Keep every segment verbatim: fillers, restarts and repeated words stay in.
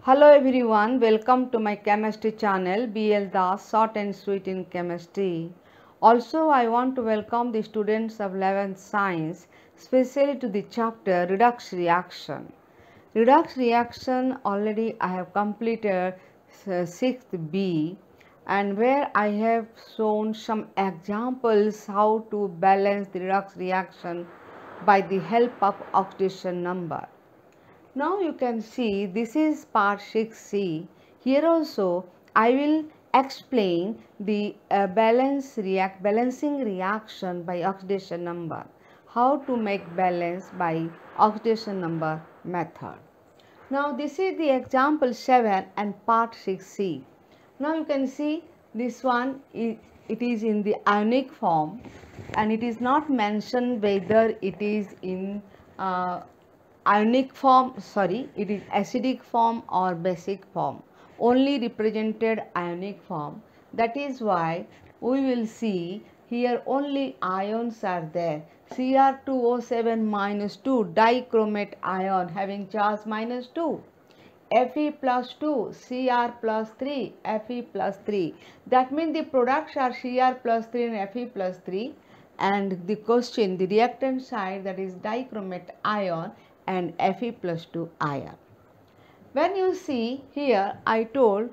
Hello everyone, welcome to my chemistry channel B L Das Short and Sweet in Chemistry. Also, I want to welcome the students of eleventh Science, especially to the chapter Redox Reaction. Redox Reaction already I have completed uh, sixth B, and where I have shown some examples how to balance the redox reaction by the help of oxidation number. Now you can see this is part six C. Here also I will explain the uh, balance react balancing reaction by oxidation number. How to make balance by oxidation number method. Now this is the example seven and part six C. Now you can see this one is, it is in the ionic form, and it is not mentioned whether it is in uh, ionic form, sorry, it is acidic form or basic form, only represented ionic form. That is why we will see here only ions are there. C r two O seven minus two dichromate ion having charge minus two, Fe plus two, Cr plus three, Fe plus three. That means the products are Cr plus three and Fe plus three, and the question, the reactant side, that is dichromate ion and Fe plus two ion. When you see here, I told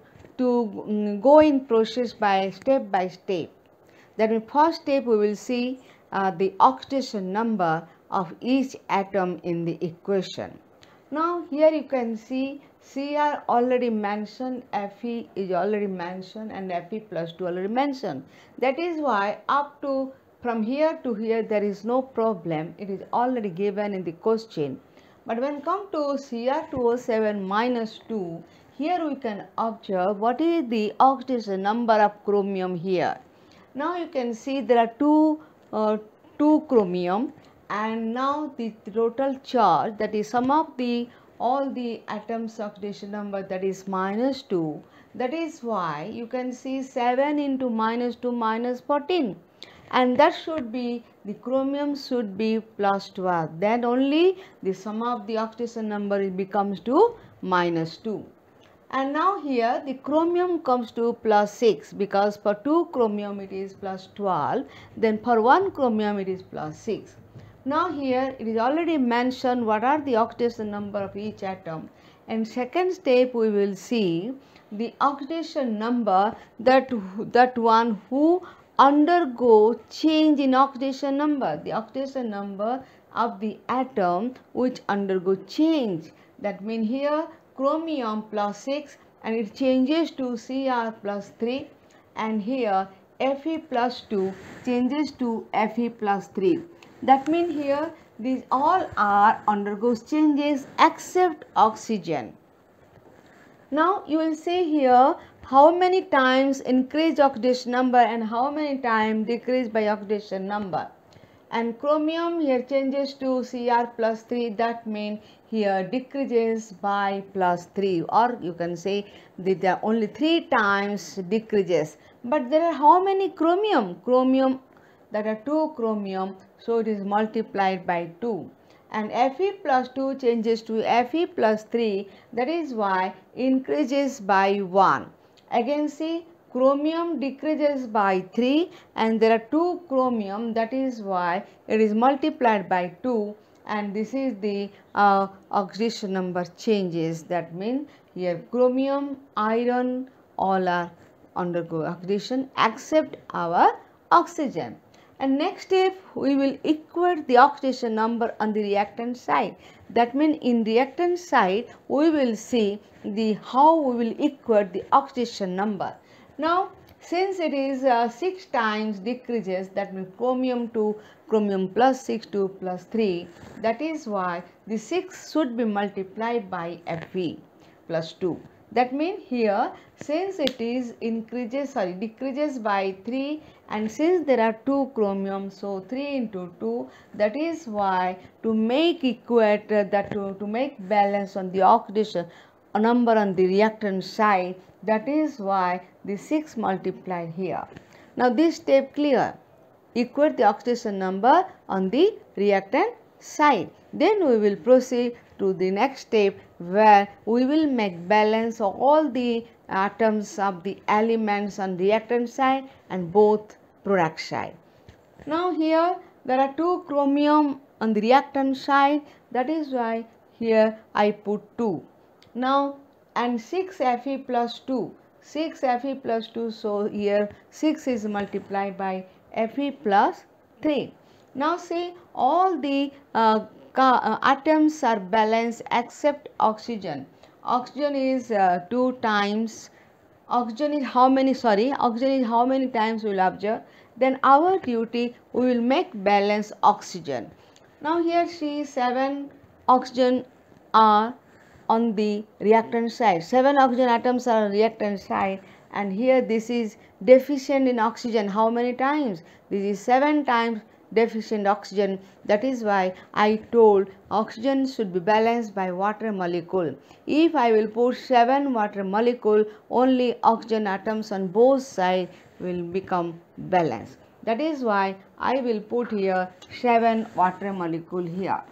to go in process by step by step. That in first step we will see uh, the oxidation number of each atom in the equation. Now here you can see Cr already mentioned, Fe is already mentioned, and Fe plus two already mentioned. That is why up to from here to here there is no problem. It is already given in the question. But when come to C r two O seven minus two, here we can observe what is the oxidation number of chromium here. Now you can see there are two, uh, two chromium, and now the total charge, that is sum of the all the atoms oxidation number, that is minus two. That is why you can see seven into minus two minus fourteen. And that should be, the chromium should be plus twelve, then only the sum of the oxidation number becomes to minus two. And now here the chromium comes to plus six, because for two chromium it is plus twelve, then for one chromium it is plus six. Now here it is already mentioned what are the oxidation number of each atom, and second step we will see the oxidation number, that, that one who undergo change in oxidation number, the oxidation number of the atom which undergo change. That means here chromium plus six and it changes to Cr plus three, and here Fe plus two changes to Fe plus three. That means here these all are undergoes changes except oxygen. Now you will see here how many times increase oxidation number and how many times decrease by oxidation number. And chromium here changes to Cr plus three, that means here decreases by plus three, or you can say that there are only three times decreases. But there are how many chromium? Chromium, there are two chromium, so it is multiplied by two. And Fe plus two changes to Fe plus three, that is why increases by one. Again see, chromium decreases by three, and there are two chromium, that is why it is multiplied by two, and this is the uh, oxidation number changes. That means here chromium, iron, all are undergo oxidation except our oxygen. And next step we will equate the oxidation number on the reactant side. That means in reactant side we will see the how we will equate the oxidation number. Now since it is uh, six times decreases, that means chromium to chromium plus six to plus three, that is why the six should be multiplied by Fe plus two. That means here since it is increases sorry decreases by three, and since there are two chromium, so three into two, that is why to make equate uh, that to, to make balance on the oxidation number on the reactant side, that is why the six multiplied here. Now this step clear, equate the oxidation number on the reactant side. Then we will proceed to the next step where we will make balance of all the atoms of the elements on reactant side and both product side. Now here there are two chromium on the reactant side, that is why here I put two. Now and six Fe plus two, six Fe plus two, so here six is multiplied by Fe plus three. Now see, all the uh, uh, atoms are balanced except oxygen. Oxygen is uh, two times. Oxygen is how many? Sorry, oxygen is how many times we will observe. Then our duty, we will make balance oxygen. Now here see, seven oxygen are on the reactant side. Seven oxygen atoms are on reactant side, and here this is deficient in oxygen. How many times? This is seven times deficient oxygen. That is why I told oxygen should be balanced by water molecule. If I will put seven water molecule, only oxygen atoms on both sides will become balanced. That is why I will put here seven water molecule here.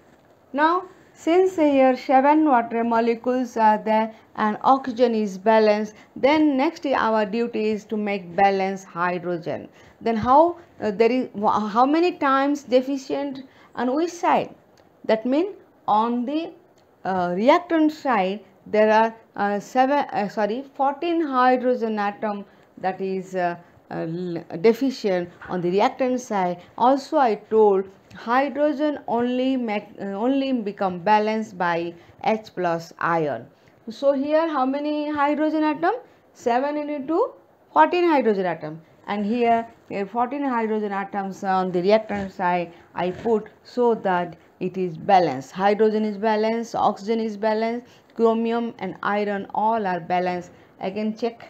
Now since here seven water molecules are there and oxygen is balanced, then next our duty is to make balance hydrogen. Then how uh, there is how many times deficient on which side? That means on the uh, reactant side there are uh, seven uh, sorry fourteen hydrogen atom, that is uh, uh, deficient on the reactant side. Also I told hydrogen only make uh, only become balanced by H plus ion. So here how many hydrogen atom? seven into fourteen hydrogen atom, and here, here fourteen hydrogen atoms on the reactant side I put, so that it is balanced. Hydrogen is balanced, oxygen is balanced, chromium and iron all are balanced. Again check,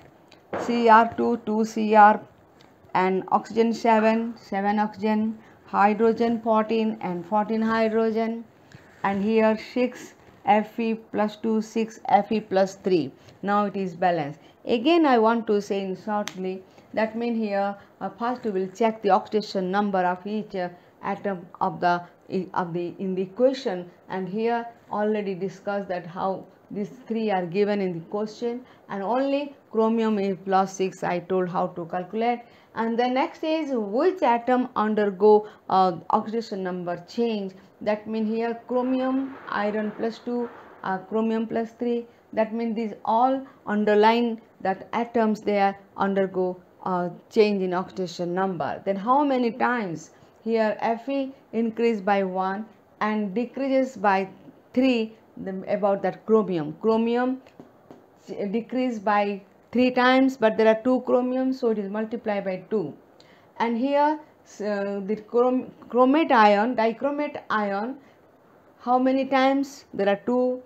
C R two, two C R, and oxygen seven, seven oxygen, hydrogen fourteen and fourteen hydrogen, and here six Fe plus two, six Fe plus three. Now it is balanced. Again I want to say in shortly, that means here uh, first we will check the oxidation number of each uh, atom of the of the in the equation, and here already discussed that how these three are given in the question, and only chromium is plus six I told how to calculate. And the next is which atom undergo uh, oxidation number change. That means here chromium, iron plus two, uh, chromium plus three. That means these all underline that atoms there undergo uh, change in oxidation number. Then how many times? Here Fe increase by one and decreases by three. The, about that chromium. Chromium decrease by three times, but there are two chromiums, so it is multiplied by two. And here uh, the chrom chromate ion, dichromate ion, how many times? There are two,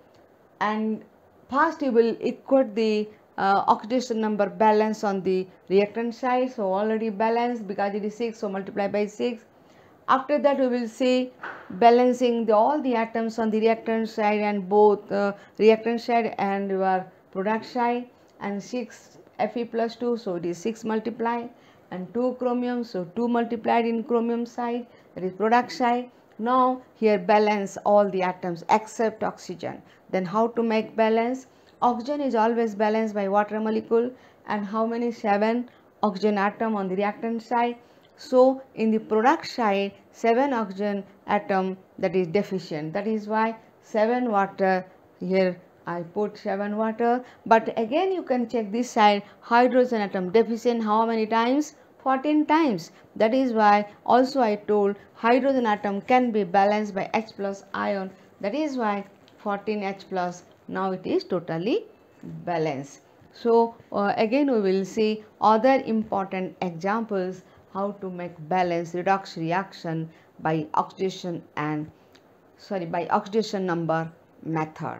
and first you will equate the uh, oxidation number balance on the reactant side, so already balanced because it is six, so multiply by six. After that we will see balancing the, all the atoms on the reactant side and both uh, reactant side and your product side, and six Fe plus two, so it is six multiplied, and two chromium, so two multiplied in chromium side, that is product side. Now here balance all the atoms except oxygen. Then how to make balance? Oxygen is always balanced by water molecule, and how many? seven oxygen atom on the reactant side. So in the product side seven oxygen atom, that is deficient. That is why seven water, here I put seven water. But again you can check this side, hydrogen atom deficient how many times? fourteen times. That is why also I told hydrogen atom can be balanced by H plus ion. That is why fourteen H plus. Now it is totally balanced. So uh, again we will see other important examples how to make balance redox reaction by oxidation and sorry by oxidation number method.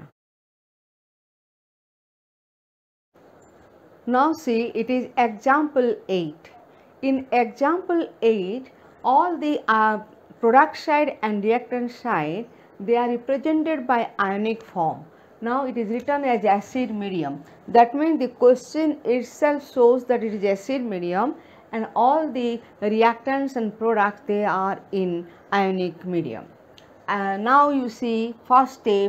Now see, it is example eight. In example eight, all the uh, product side and reactant side, they are represented by ionic form. Now it is written as acid medium. That means the question itself shows that it is acid medium, and all the reactants and products, they are in ionic medium. And now you see first step,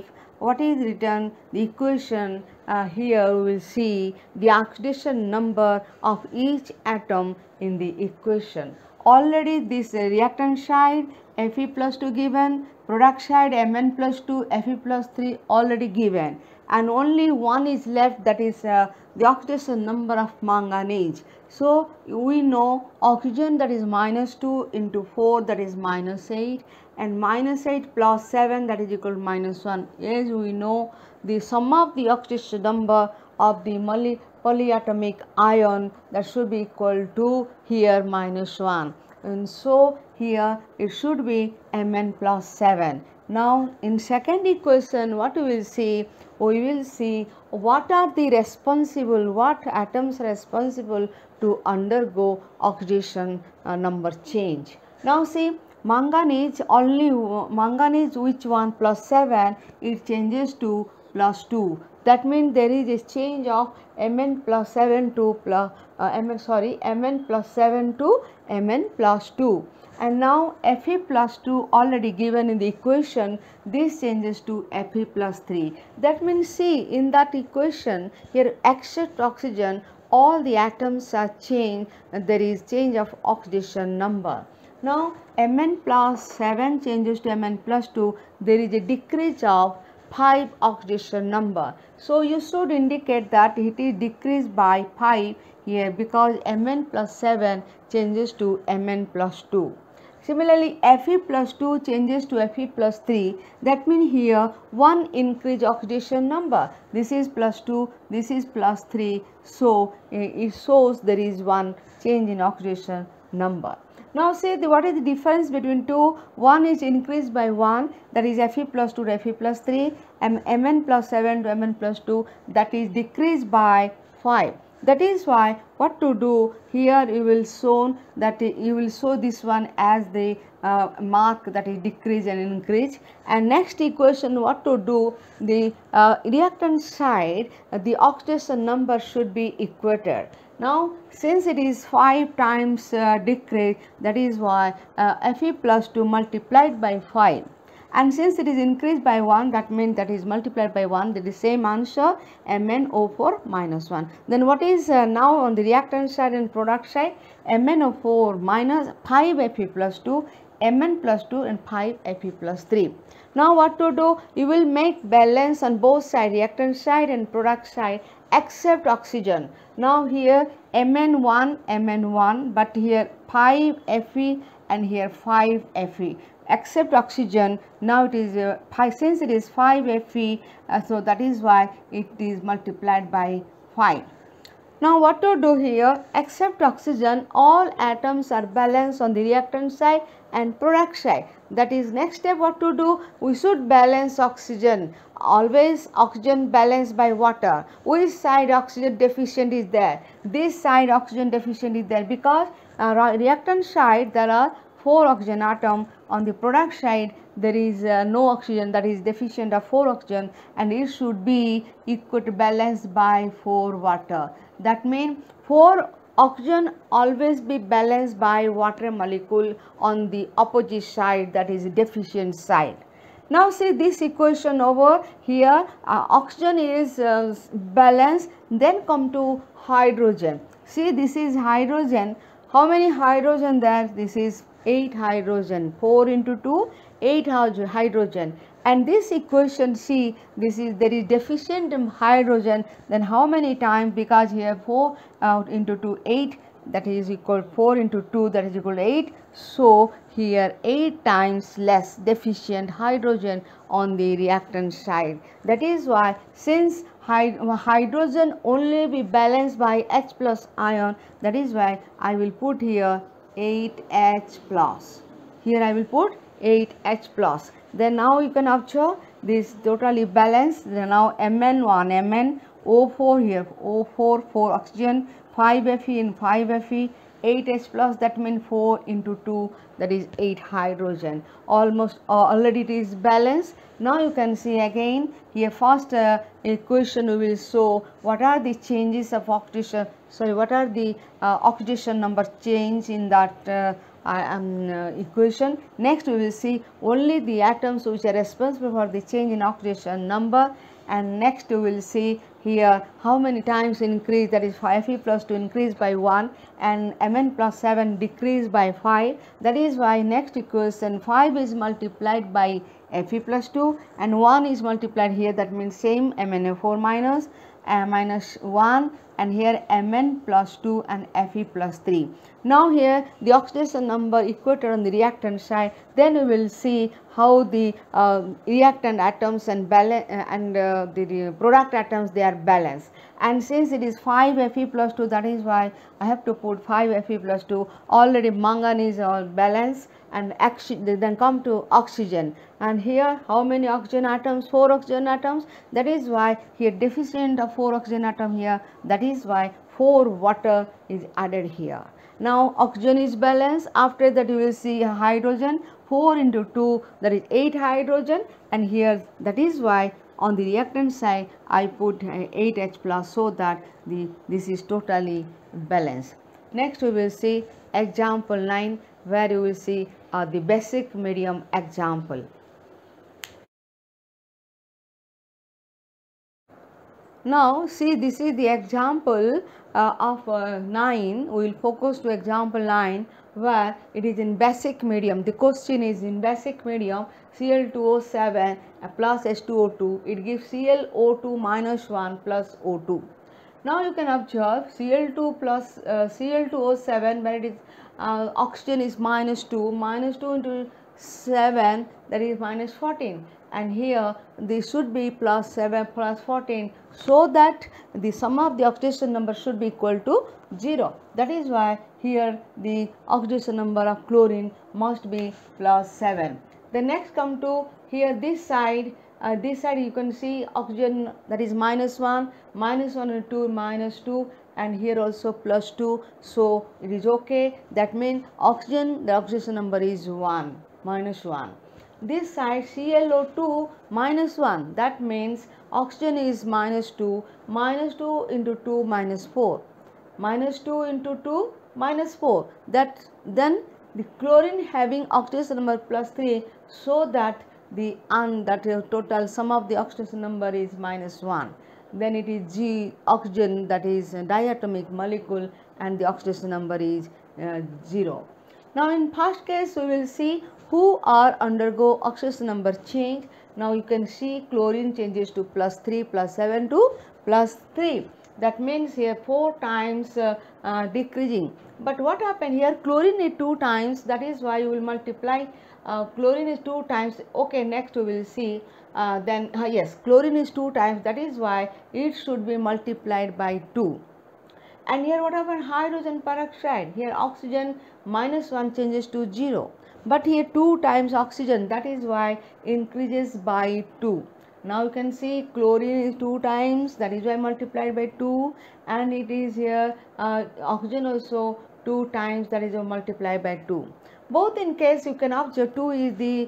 what is written, the equation uh, here we will see the oxidation number of each atom in the equation. Already this uh, reactant side Fe plus two given, product side Mn plus two, Fe plus three already given, and only one is left, that is uh, the oxidation number of manganese. So we know oxygen, that is minus two into four, that is minus eight, and minus eight plus seven, that is equal to minus one. As we know, the sum of the oxidation number of the poly polyatomic ion, that should be equal to here minus one, and so here it should be Mn plus seven. Now in second equation, what we will see, we will see what are the responsible, what atoms are responsible to undergo oxidation uh, number change. Now see, manganese, only manganese, which one, plus seven, it changes to plus two. That means there is a change of Mn plus seven to plus uh, Mn sorry Mn plus seven to Mn plus two. And now Fe plus two already given in the equation, this changes to Fe plus three. That means see, in that equation here except oxygen, all the atoms are changed, there is change of oxidation number. Now Mn plus seven changes to Mn plus two, there is a decrease of five oxidation number. So you should indicate that it is decreased by five here, because Mn plus seven changes to Mn plus two. Similarly, Fe plus two changes to Fe plus three. That means here one increase oxidation number. This is plus two, this is plus three. So it shows there is one change in oxidation number. Now say the, what is the difference between two? One is increased by one, that is Fe plus two to Fe plus three, and Mn plus seven to Mn plus two, that is decreased by five. That is why what to do here, you will show that you will show this one as the uh, mark, that is decrease and increase. And next equation, what to do, the uh, reactant side, uh, the oxidation number should be equated. Now since it is five times uh, decrease, that is why uh, Fe plus two multiplied by five. And since it is increased by one, that means that is multiplied by one, that is same answer, M n O four minus one. Then what is uh, now on the reactant side and product side, M n O four minus five Fe plus two, Mn plus two, and five Fe plus three. Now what to do, you will make balance on both sides, reactant side and product side, except oxygen. Now here M n one, M n one, but here five Fe and here five Fe. Except oxygen, now it is uh, five, since it is five Fe, uh, so that is why it is multiplied by five. Now what to do here, except oxygen, all atoms are balanced on the reactant side and product side. That is next step, what to do, we should balance oxygen. Always oxygen balanced by water. Which side oxygen deficient is there? This side oxygen deficient is there, because uh, reactant side there are four oxygen atom, on the product side there is uh, no oxygen, that is deficient of four oxygen, and it should be equal to balanced by four water. That means four oxygen always be balanced by water molecule on the opposite side, that is deficient side. Now see this equation over here, uh, oxygen is uh, balanced, then come to hydrogen. See this is hydrogen. How many hydrogen there? This is eight hydrogen, four into two, eight hydrogen. And this equation, see, this is there is deficient in hydrogen, then how many times, because here four uh, into two, eight, that is equal four into two, that is equal to eight. So here eight times less deficient hydrogen on the reactant side. That is why, since hydrogen only be balanced by H plus ion, that is why I will put here eight H plus. Here I will put eight H plus. Then now you can observe this totally balanced. Then now M n one, M n O four here, O four, four oxygen, five Fe and five Fe, eight H plus, that means four into two, that is eight hydrogen. Almost uh, already it is balanced. Now you can see again here first uh, equation we will show what are the changes of oxidation, sorry what are the uh, oxidation number change in that uh, uh, um, uh, equation. Next we will see only the atoms which are responsible for the change in oxidation number, and next we will see here how many times increase, that is Fe plus two increase by one and Mn plus seven decrease by five. That is why next equation five is multiplied by Fe plus two and one is multiplied here, that means same M n O four minus uh, minus one, and here Mn plus two and Fe plus three. Now here the oxidation number equator on the reactant side, then we will see how the uh, reactant atoms and balance uh, and uh, the, the product atoms, they are balanced. And since it is five Fe plus two, that is why I have to put five Fe plus two. Already manganese all balanced, and then come to oxygen, and here how many oxygen atoms? Four oxygen atoms. That is why here deficient of four oxygen atom here, that is why four water is added here. Now oxygen is balanced. After that you will see hydrogen, four into two, that is eight hydrogen, and here that is why on the reactant side I put eight H plus, so that the this is totally balanced. Next we will see example nine, where you will see uh, the basic medium example. Now see, this is the example uh, of uh, nine. We will focus to example nine, where it is in basic medium. The question is in basic medium C L two O seven plus H two O two, it gives C l O two minus one plus O two. Now you can observe C L two plus uh, C L two O seven, where it is uh, oxygen is minus two, minus two into seven, that is minus fourteen, and here this should be plus seven plus fourteen, so that the sum of the oxidation number should be equal to zero. That is why here the oxidation number of chlorine must be plus seven. The next come to here this side. Uh, this side you can see oxygen, that is minus one, minus one and two, minus two, and here also plus two, so it is okay. That means oxygen, the oxidation number is one, minus one. This side C l O two minus one, that means oxygen is minus two, minus two into two minus four, minus two into two minus four, that then the chlorine having oxidation number plus three, so that the and that uh, total sum of the oxidation number is minus one. Then it is G oxygen, that is a diatomic molecule, and the oxidation number is uh, zero. Now in first case we will see who are undergo oxidation number change. Now you can see chlorine changes to plus three, plus seven to plus three. That means here four times uh, uh, decreasing. But what happened here? Chlorine is two times, that is why you will multiply. Uh, chlorine is two times. Okay, next we will see. Uh, then uh, yes, chlorine is two times. That is why it should be multiplied by two. And here what happened? Hydrogen peroxide. Here oxygen minus one changes to zero. But here two times oxygen. That is why increases by two. Now you can see chlorine is two times. That is why multiplied by two. And it is here uh, oxygen also two times. That is why multiplied by two. Both in case you can observe two is the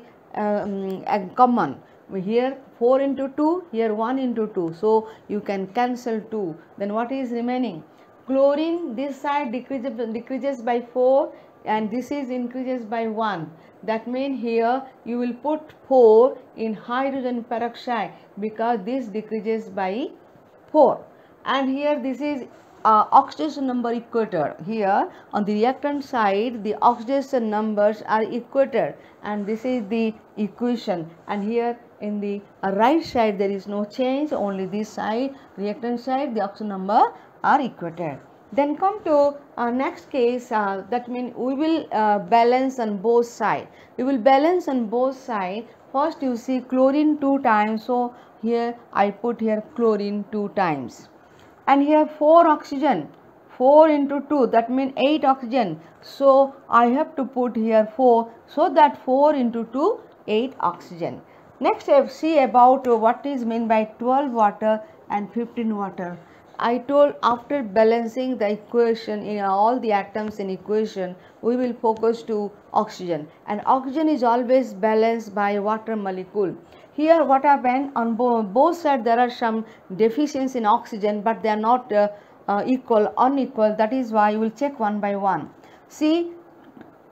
um, common. Here four into two, here one into two. So you can cancel two. Then what is remaining? Chlorine, this side decreases, decreases by four, and this is increases by one. That means here you will put four in hydrogen peroxide, because this decreases by four. And here this is Uh, oxidation number equator. Here on the reactant side the oxidation numbers are equator, and this is the equation. And here in the uh, right side there is no change, only this side, reactant side, the oxidation number are equator. Then come to uh, next case, uh, that means we will uh, balance on both sides. We will balance on both sides. First you see chlorine two times, so here I put here chlorine two times. And here four oxygen, four into two, that means eight oxygen. So I have to put here four, so that four into two, eight oxygen. Next I see about what is meant by twelve water and fifteen water. I told after balancing the equation in all the atoms in equation, we will focus to oxygen, and oxygen is always balanced by water molecule. Here what happened, on bo both sides there are some deficiency in oxygen, but they are not uh, uh, equal, unequal. That is why you will check one by one. See,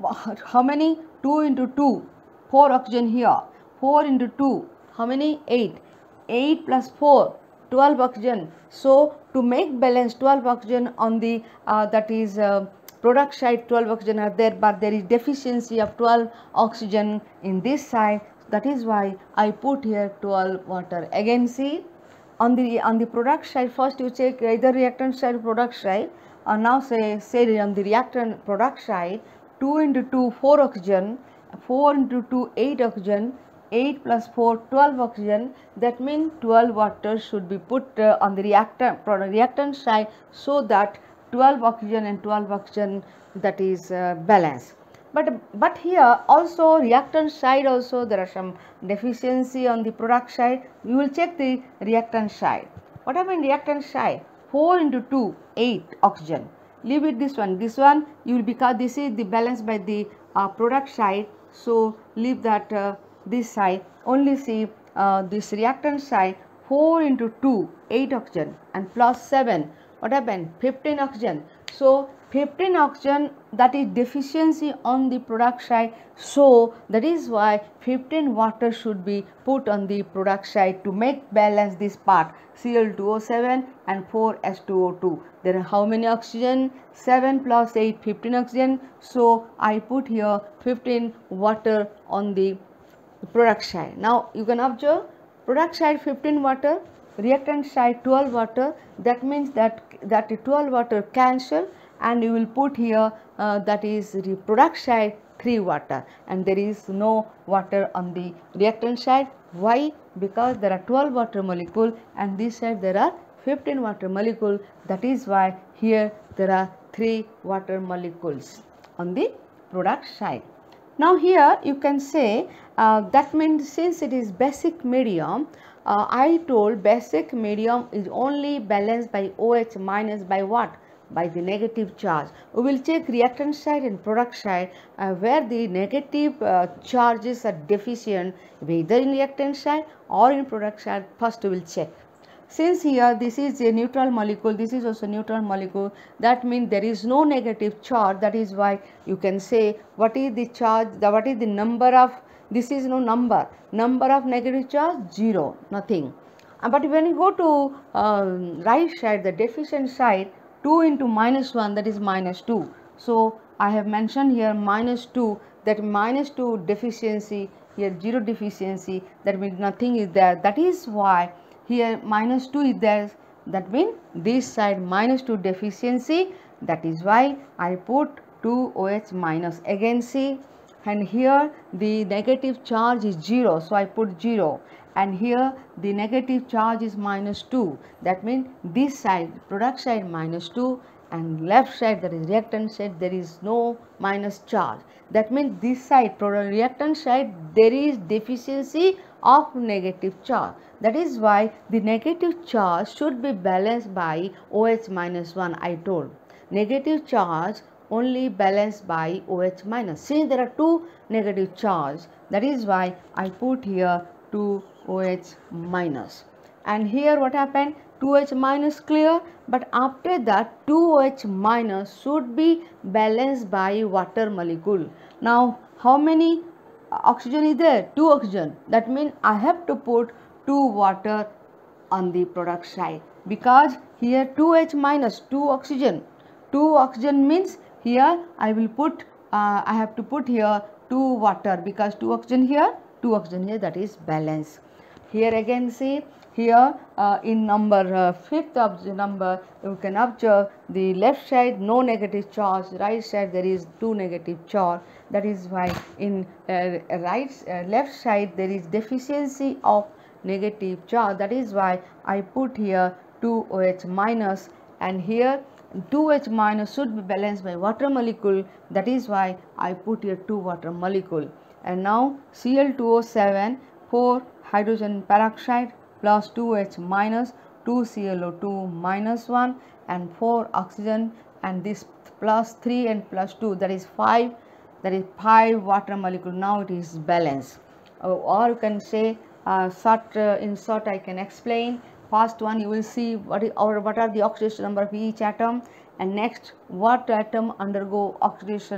how many? two into two, four oxygen here. four into two, how many? eight. eight plus four, twelve oxygen. So to make balance twelve oxygen on the uh, that is uh, product side, twelve oxygen are there, but there is deficiency of twelve oxygen in this side. That is why I put here twelve water. Again see, on the on the product side, first you check either reactant side or product side. Uh, now say say on the reactant product side, two into two, four oxygen, four into two, eight oxygen, eight plus four, twelve oxygen. That means twelve water should be put uh, on the reactant product reactant side, so that twelve oxygen and twelve oxygen, that is uh, balance. But but here also reactant side also there are some deficiency on the product side. We will check the reactant side. What happened reactant side? four into two, eight oxygen. Leave it this one. This one you will, because this is the balance by the uh, product side. So leave that uh, this side. Only see uh, this reactant side. four into two, eight oxygen, and plus seven. What happened? fifteen oxygen. So fifteen oxygen, that is deficiency on the product side. So that is why fifteen water should be put on the product side to make balance this part, C L two O seven and four H two O two. There are how many oxygen? seven plus eight, fifteen oxygen. So I put here fifteen water on the product side. Now you can observe product side fifteen water, reactant side twelve water. That means that that twelve water cancel, and you will put here uh, that is the product side three water, and there is no water on the reactant side. Why? Because there are twelve water molecule, and this side there are fifteen water molecule. That is why here there are three water molecules on the product side. Now here you can say uh, that means since it is basic medium, uh, I told basic medium is only balanced by OH minus by what? By the negative charge. We will check reactant side and product side uh, where the negative uh, charges are deficient, either in reactant side or in product side. First we will check. Since here this is a neutral molecule, this is also neutral molecule, that means there is no negative charge. That is why you can say what is the charge, the, what is the number of, this is no number, number of negative charge, zero, nothing. Uh, but when you go to uh, right side, the deficient side, two into minus one, that is minus two. So I have mentioned here minus two, that minus two deficiency, here zero deficiency, that means nothing is there. That is why here minus two is there. That means this side minus two deficiency. That is why I put two OH minus. Again see, and here the negative charge is zero, so I put zero, and here the negative charge is minus two. That means this side product side minus two, and left side, that is reactant side, there is no minus charge. That means this side product reactant side there is deficiency of negative charge. That is why the negative charge should be balanced by OH minus one. I told negative charge only balanced by OH minus. Since there are two negative charge, that is why I put here two OH minus. And here what happened? two OH minus clear, but after that two OH minus should be balanced by water molecule. Now how many oxygen is there? Two oxygen. That means I have to put two water on the product side, because here two H minus, two oxygen. two oxygen means here I will put, uh, I have to put here two water, because two oxygen here, two oxygen here, that is balance. Here again see, here uh, in number uh, fifth of the number, you can observe the left side no negative charge, right side there is two negative charge. That is why in uh, right uh, left side there is deficiency of negative charge. That is why I put here two OH minus, and here two H minus should be balanced by water molecule. That is why I put here two water molecule. And now C L two O seven, four hydrogen peroxide plus two H minus, two C L O two minus one, and four oxygen, and this plus three and plus two, that is five, that is five water molecule. Now it is balanced. Uh, or you can say uh, short, uh, in short I can explain. First one you will see what is, or what are the oxidation number of each atom, and next what atom undergo oxidation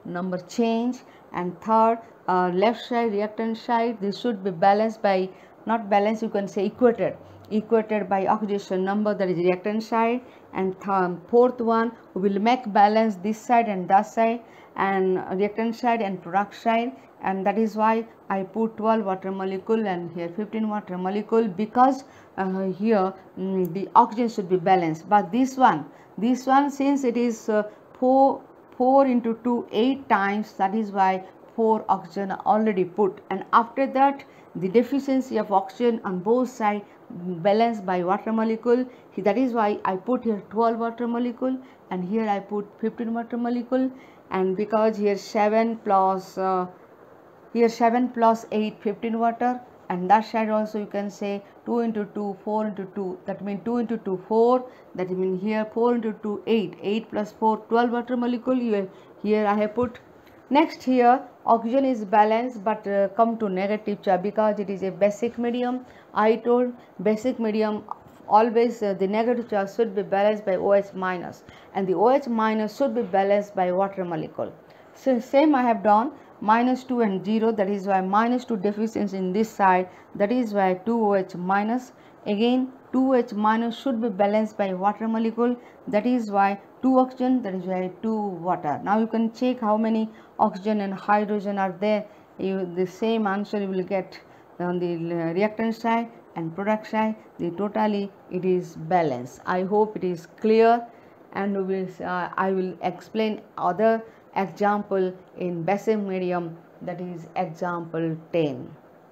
number change. And third, uh, left side, reactant side, this should be balanced by, not balanced, you can say equated, equated by oxidation number, that is reactant side. And th fourth one, we will make balance this side and that side, and reactant side and product side. And that is why I put twelve water molecule and here fifteen water molecule, because uh, here mm, the oxygen should be balanced. But this one, this one since it is uh, four, four into two, eight times, that is why four oxygen already put. And after that, the deficiency of oxygen on both sides balanced by water molecule. That is why I put here twelve water molecule and here I put fifteen water molecule. And because here seven plus uh, here seven plus eight, fifteen water, and that side also you can say two into two, four into two, that means two into two, four, that means here four into two, eight, eight plus four, twelve water molecule. Here, here I have put. Next here oxygen is balanced, but uh, come to negative charge because it is a basic medium. I told basic medium always uh, the negative charge should be balanced by OH minus, and the OH minus should be balanced by water molecule. So same I have done, minus two and zero, that is why minus two deficiency in this side, that is why two OH minus. Again two OH minus should be balanced by water molecule, that is why two oxygen, that is why two water. Now you can check how many oxygen and hydrogen are there. You, the same answer you will get on the reactant side and product side. The totally it is balanced. I hope it is clear, and we will uh, I will explain other example in basic medium, that is example ten.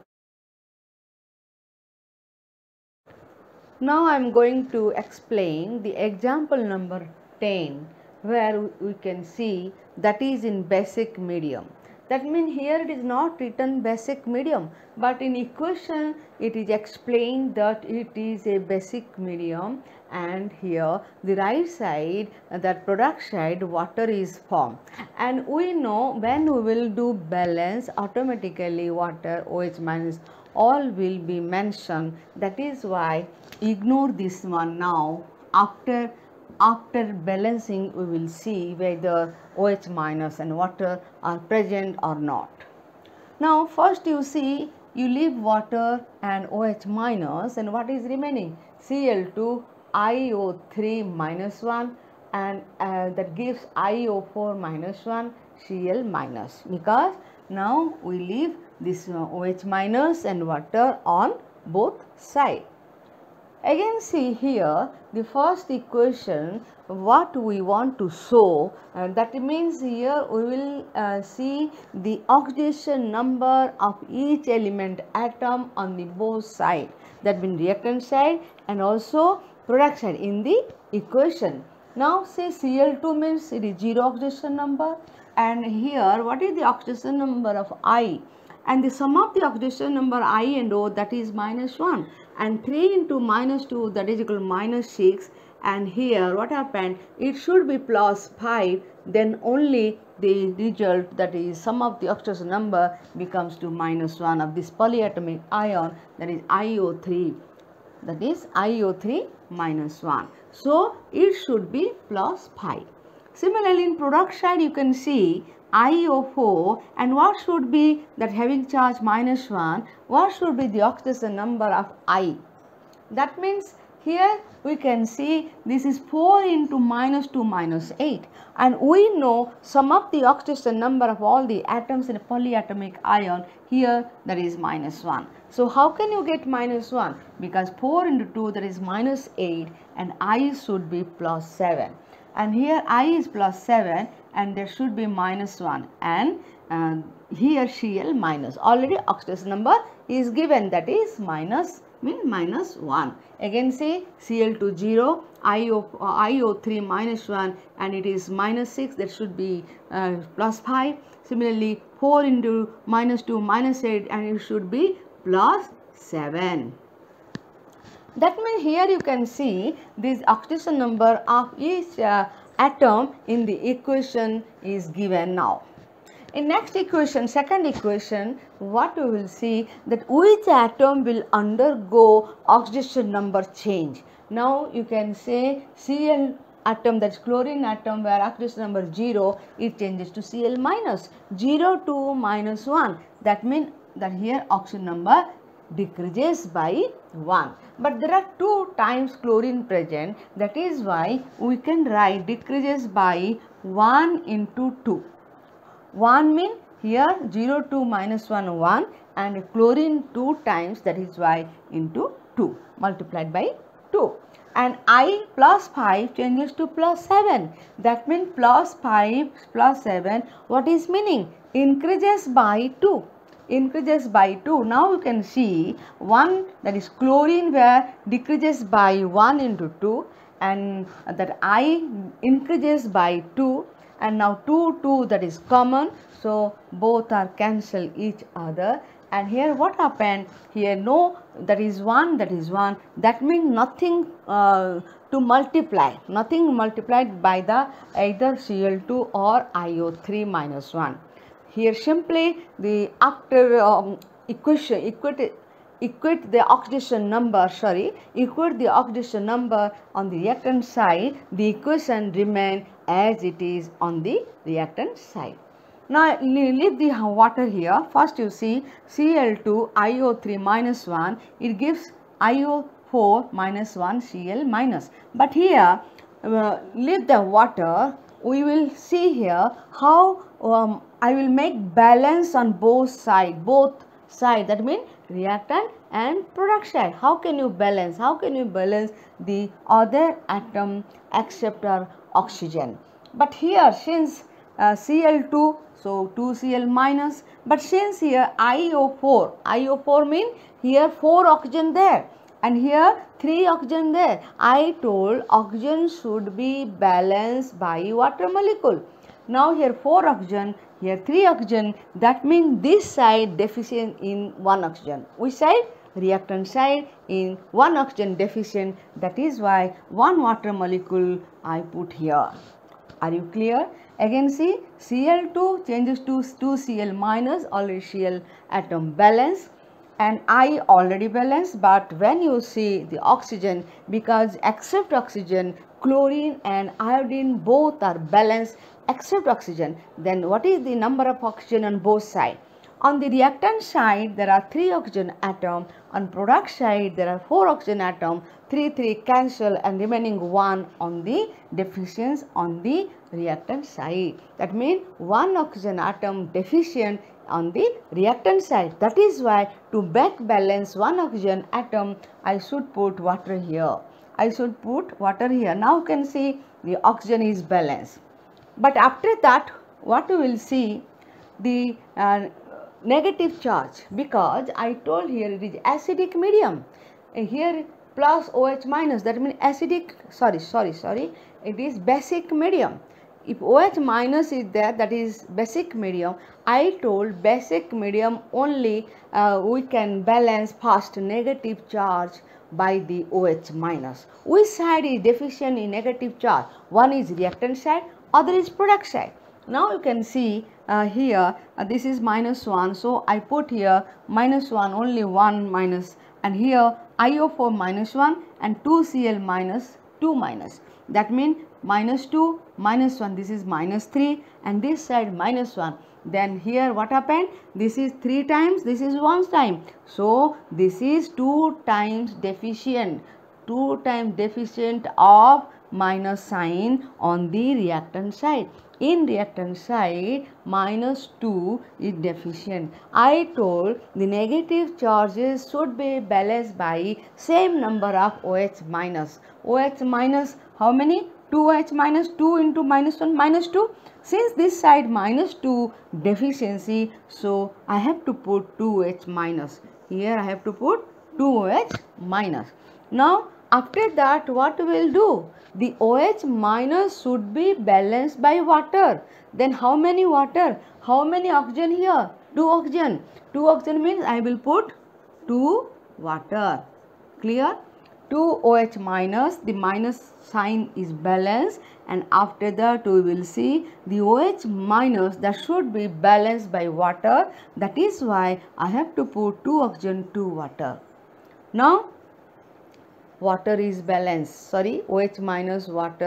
Now I am going to explain the example number ten, where we can see that is in basic medium. That means here it is not written basic medium, but in equation it is explained that it is a basic medium, and here the right side, that product side, water is formed. And we know when we will do balance, automatically water, OH minus, all will be mentioned. That is why ignore this one now. After After balancing, we will see whether OH minus and water are present or not. Now first you see, you leave water and OH minus, and what is remaining? C L two, I O three minus one, and uh, that gives I O four minus one, C L minus, because now we leave this uh, OH minus and water on both sides. Again see here the first equation, what we want to show, uh, that means here we will uh, see the oxidation number of each element atom on the both side, that means reactant side and also product side in the equation. Now say C L two means it is zero oxidation number, and here what is the oxidation number of I? And the sum of the oxidation number I and O, that is minus one, and three into minus two, that is equal to minus six. And here what happened, it should be plus five, then only the result, that is sum of the oxidation number, becomes to minus one of this polyatomic ion, that is I O three, that is I O three minus one. So it should be plus five. Similarly in product side you can see I O four, and what should be that having charge minus one, what should be the oxidation number of I? That means here we can see this is four into minus two minus eight, and we know sum of the oxidation number of all the atoms in a polyatomic ion, here that is minus one. So how can you get minus one? Because four into two, that is minus eight, and I should be plus seven. And here I is plus seven, and there should be minus one, and uh, here C L minus. Already oxidation number is given, that is minus, mean minus one. Again say C L two zero, I O, uh, I O three minus one, and it is minus six, that should be uh, plus five. Similarly four into minus two minus eight, and it should be plus seven. That means here you can see this oxidation number of each uh, atom in the equation is given now. In next equation, second equation, what we will see, that which atom will undergo oxidation number change. Now you can say C L atom, that's chlorine atom, where oxidation number zero, it changes to Cl minus. zero, two, minus one. That means that here oxygen number decreases by one. But there are two times chlorine present. That is why we can write decreases by one into two. one mean here zero, two, minus one, one, and chlorine two times, that is why into two multiplied by two. And I plus five changes to plus seven. That means plus five plus seven, what is meaning? Increases by two. Increases by two. Now you can see one, that is chlorine, where decreases by one into two, and that I increases by two, and now two, two, that is common. So both are cancel each other. And here what happened? Here no, that is one, that is one. That means nothing uh, to multiply. Nothing multiplied by the either C L two or I O three minus one. Here simply the after um, equation, equate, equate the oxidation number, sorry, equate the oxidation number on the reactant side, the equation remain as it is on the reactant side. Now leave the water here. First you see C L two I O three minus one, it gives I O four minus one Cl minus. But here uh, leave the water, we will see here how um, I will make balance on both side, both side, that means reactant and product side. How can you balance? How can you balance the other atom except our oxygen? But here since uh, C L two, so two Cl minus, but since here I O four, I O four mean here four oxygen there and here three oxygen there. I told oxygen should be balanced by water molecule. Now here four oxygen, here three oxygen, that means this side deficient in one oxygen. Which side? Reactant side in one oxygen deficient. That is why one water molecule I put here. Are you clear? Again see, C L two changes to two Cl minus, already Cl atom balance, and I already balanced. But when you see the oxygen, because except oxygen, chlorine and iodine both are balanced except oxygen, then what is the number of oxygen on both sides? On the reactant side, there are three oxygen atom. On product side, there are four oxygen atom. three, three cancel and remaining one on the deficient on the reactant side. That means one oxygen atom deficient on the reactant side. That is why to back balance one oxygen atom, I should put water here. I should put water here. Now you can see the oxygen is balanced. But after that, what we will see, the uh, negative charge, because I told here it is acidic medium. And here plus OH minus, that means acidic, sorry, sorry, sorry, it is basic medium. If OH minus is there, that is basic medium. I told basic medium only uh, we can balance fast negative charge by the OH minus. Which side is deficient in negative charge? One is reactant side, other is product side. Now you can see uh, here uh, this is minus one, so I put here minus one, only one minus, and here I O four minus one and two Cl minus, two minus. That means minus two, minus one, this is minus three, and this side minus one. Then here what happened? This is three times, this is one time. So this is two times deficient, two times deficient of minus sign on the reactant side. In reactant side, minus two is deficient. I told the negative charges should be balanced by same number of OH minus. OH minus how many? two OH minus, two into minus one, minus two. Since this side minus two deficiency, so I have to put two OH minus. Here I have to put two OH minus. Now after that what we will do? The OH minus should be balanced by water. Then how many water? How many oxygen here? two oxygen. two oxygen means I will put two water. Clear? two OH minus, the minus sign is balanced, and after that we will see the OH minus that should be balanced by water. That is why I have to put two oxygen, two water. Now water is balanced, sorry, OH minus, water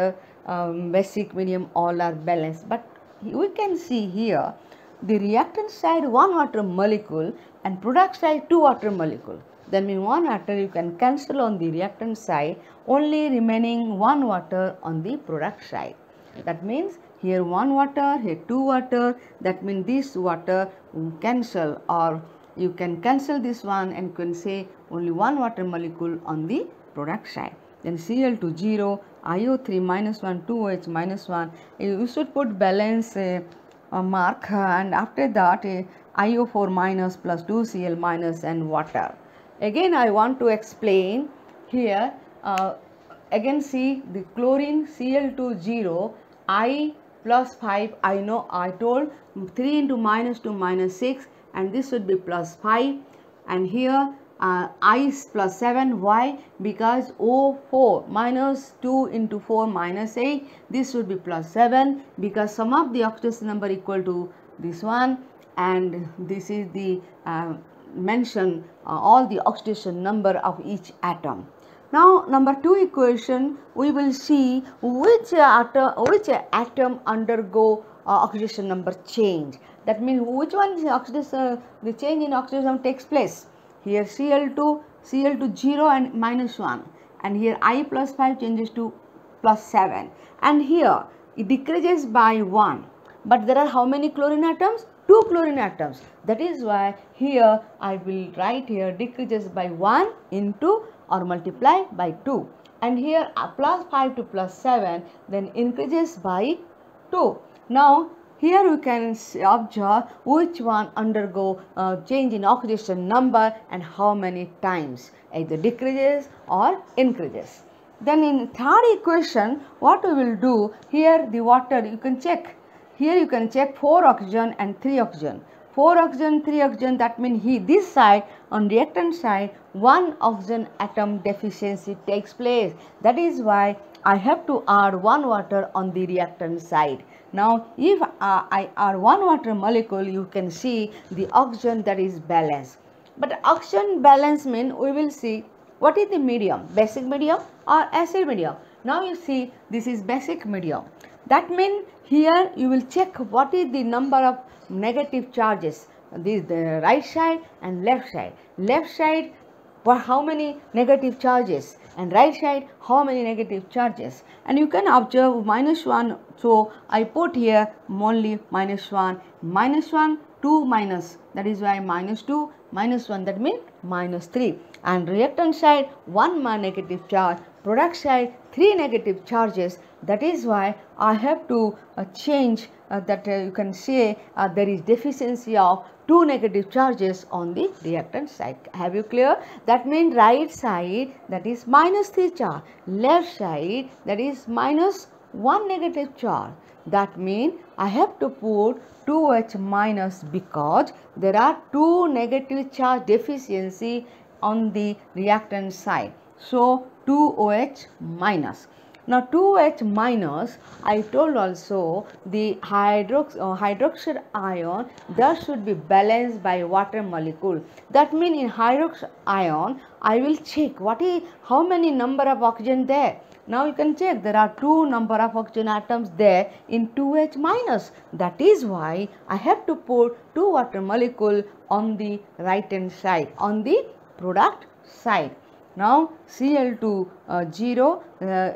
um, basic, medium, all are balanced. But we can see here the reactant side one water molecule and product side two water molecule. That means one water you can cancel on the reactant side, only remaining one water on the product side. That means here one water, here two water. That means this water cancel, or you can cancel this one and you can say only one water molecule on the product side. Then C L two zero, I O three minus one, two O H minus one. You should put balance uh, uh, mark, uh, and after that uh, I O four minus plus two C L minus and water. Again I want to explain here. Uh, again see the chlorine C L two zero, I plus five. I know I told three into minus two minus six, and this should be plus five, and here uh, I is plus seven. Why? Because O four minus two into four minus eight, this should be plus seven, because sum of the oxidation number equal to this one, and this is the uh, mention uh, all the oxidation number of each atom. Now number two equation, we will see which atom which atom undergo uh, oxidation number change. That means which one is oxidation, uh, the change in oxidation takes place. Here C L two, C L two zero and minus one, and here I plus five changes to plus seven, and here it decreases by one. But there are how many chlorine atoms? Two chlorine atoms. That is why here I will write here decreases by one into or multiply by two, and here uh, plus five to plus seven then increases by two. Now here we can observe which one undergo uh, change in oxidation number and how many times, either decreases or increases. Then in third equation, what we will do here, the water you can check. Here you can check four oxygen and three oxygen. four oxygen, three oxygen, that means he this side on reactant side one oxygen atom deficiency takes place. That is why I have to add one water on the reactant side. Now if uh, I add one water molecule, you can see the oxygen that is balanced. But oxygen balance means we will see what is the medium, basic medium or acid medium. Now you see this is basic medium. That means here you will check what is the number of negative charges, this the right side and left side. Left side for how many negative charges, and right side how many negative charges, and you can observe minus one. So I put here only minus one, minus one, two minus, that is why minus two, minus one, that means minus three, and reactant side one negative charge, product side three negative charges. That is why I have to uh, change uh, that uh, you can say uh, there is deficiency of two negative charges on the reactant side. Have you clear? That means right side that is minus three charge, left side that is minus one negative charge. That means I have to put two H minus because there are two negative charge deficiency on the reactant side. So two O H minus. Now two H minus, I told also the hydrox uh, hydroxide ion that should be balanced by water molecule. That means in hydroxide ion I will check what is how many number of oxygen there. Now you can check there are two number of oxygen atoms there in two H minus. That is why I have to put two water molecule on the right hand side, on the product side. Now C L two zero, uh,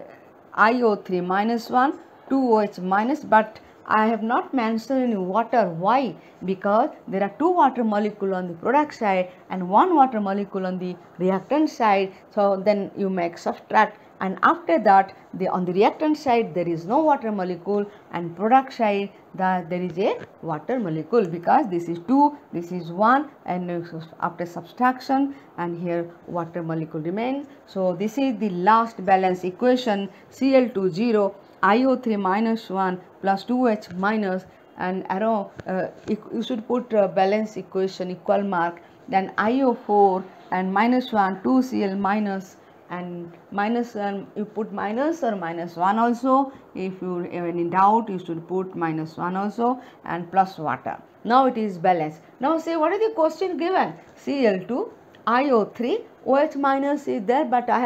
I O three minus one, two O H minus, but I have not mentioned in water. Why? Because there are two water molecule on the product side and one water molecule on the reactant side. So then you make subtract, and after that the on the reactant side there is no water molecule, and product side the, there is a water molecule, because this is two, this is one, and after subtraction and here water molecule remains. So this is the last balance equation, C L two zero, I O three minus one plus two H minus, and arrow uh, you should put uh, balance equation equal mark, then I O four and minus one, two C L minus, and minus, and you put minus or minus one also. If you have any doubt, you should put minus one also, and plus water. Now it is balanced. Now say what is the question given? C L two, I O three, O H minus is there, but I have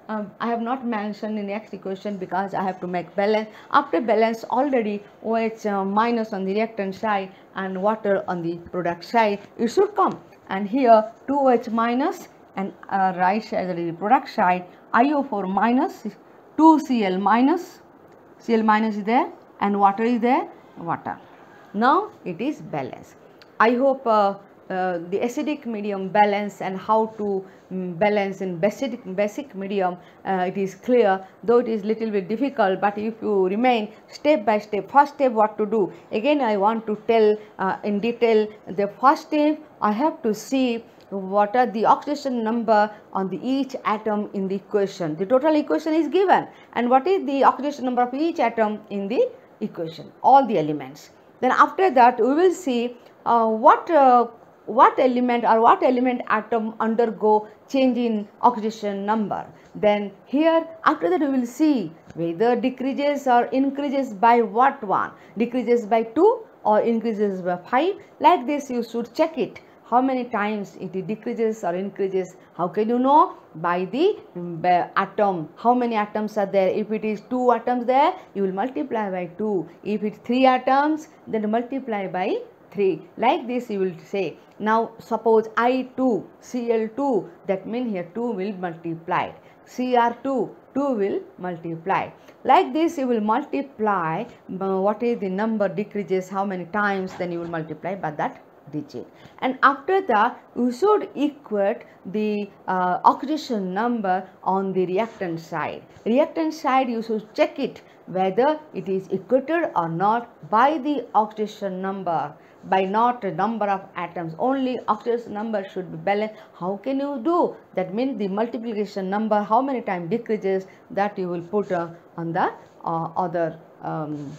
um, I have not mentioned in next equation because I have to make balance. After balance, already OH uh, minus on the reactant side and water on the product side, it should come. And here two OH minus and uh, right side, the product side, I O four minus, two Cl minus, Cl minus is there and water is there, water. Now it is balanced. I hope uh, uh, the acidic medium balance and how to um, balance in basic, basic medium uh, it is clear, though it is little bit difficult, but if you remain step by step, first step what to do. Again I want to tell uh, in detail the first step. I have to see what are the oxidation number on the each atom in the equation. The total equation is given and what is the oxidation number of each atom in the equation, all the elements. Then after that we will see uh, what uh, what element or what element atom undergo change in oxidation number. Then here after that we will see whether decreases or increases by what one, decreases by two or increases by five. Like this you should check it. How many times it decreases or increases? How can you know? By the by atom. How many atoms are there? If it is two atoms there, you will multiply by two. If it is three atoms, then multiply by three. Like this you will say. Now suppose I two, C L two, that means here two will multiply. C R two, two will multiply. Like this you will multiply uh, what is the number decreases, how many times, then you will multiply by that digit. And after that you should equate the uh, oxidation number on the reactant side. Reactant side you should check it whether it is equated or not by the oxidation number, by not a number of atoms, only oxidation number should be balanced. How can you do? That means the multiplication number, how many times decreases, that you will put uh, on the uh, other um,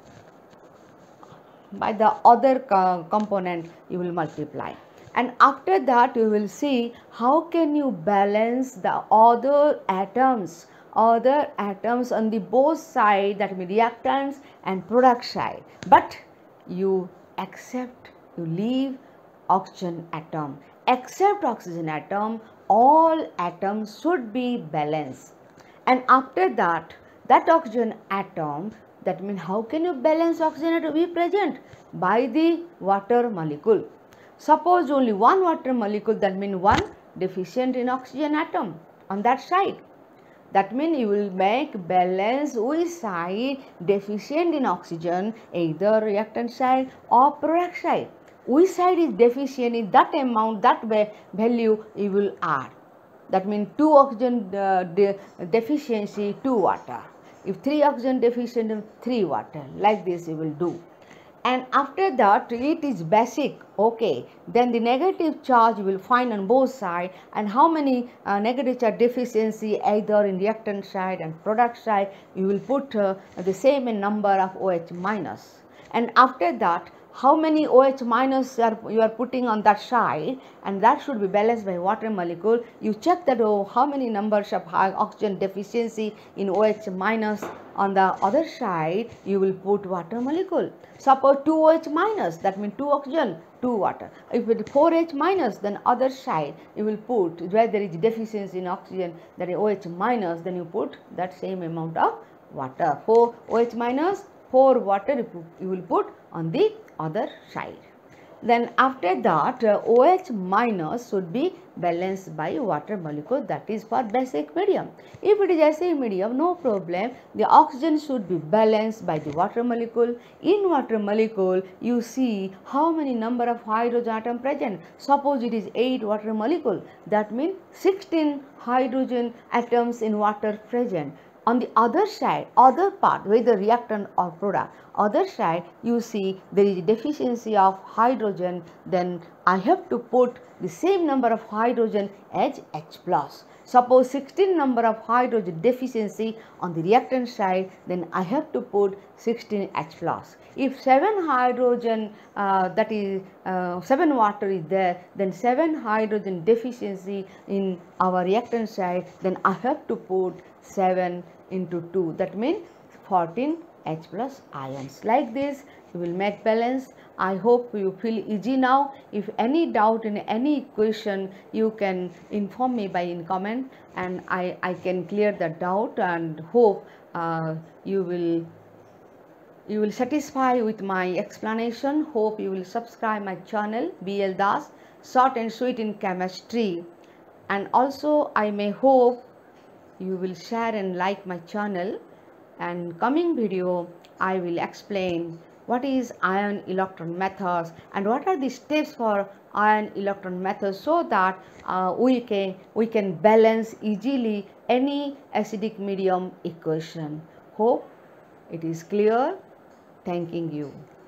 by the other co component you will multiply. And after that you will see how can you balance the other atoms, other atoms on the both side, that means reactants and product side. But you accept, you leave oxygen atom. Except oxygen atom, all atoms should be balanced. And after that, that oxygen atom, that means how can you balance oxygen atom be present? By the water molecule. Suppose only one water molecule, that means one deficient in oxygen atom on that side. That means you will make balance which side deficient in oxygen, either reactant side or product side. Which side is deficient in that amount, that value you will add. That means two oxygen uh, de deficiency, two water. If three oxygen deficient, three water. Like this you will do. And after that it is basic, okay, then the negative charge you will find on both sides, and how many uh, negative charge deficiency either in reactant side and product side, you will put uh, the same number of OH minus. And after that how many OH minus are, you are putting on that side, and that should be balanced by water molecule. You check that oh, how many numbers of high oxygen deficiency in OH minus on the other side, you will put water molecule. Suppose two OH minus, that means two oxygen, two water. If it is four H minus, then other side you will put, where there is deficiency in oxygen, that is OH minus, then you put that same amount of water. four OH minus, four water you will put on the other side. Then after that uh, OH minus should be balanced by water molecule, that is for basic medium. If it is acid medium, no problem, the oxygen should be balanced by the water molecule. In water molecule you see how many number of hydrogen atom present. Suppose it is eight water molecule, that means sixteen hydrogen atoms in water present. On the other side, other part, whether reactant or product, other side you see there is deficiency of hydrogen, then I have to put the same number of hydrogen as H plus. Suppose sixteen number of hydrogen deficiency on the reactant side, then I have to put sixteen H plus. If seven hydrogen, uh, that is uh, seven water is there, then seven hydrogen deficiency in our reactant side, then I have to put seven into two, that means fourteen H plus ions. Like this you will make balance. I hope you feel easy now. If any doubt in any equation, you can inform me by in comment, and I, I can clear the doubt, and hope uh, you will you will satisfy with my explanation. Hope you will subscribe my channel B L Das Short and Sweet in Chemistry, and also I may hope you will share and like my channel. And coming video I will explain what is ion electron methods and what are the steps for ion electron methods, so that uh, we can we can balance easily any acidic medium equation. Hope it is clear. Thanking you.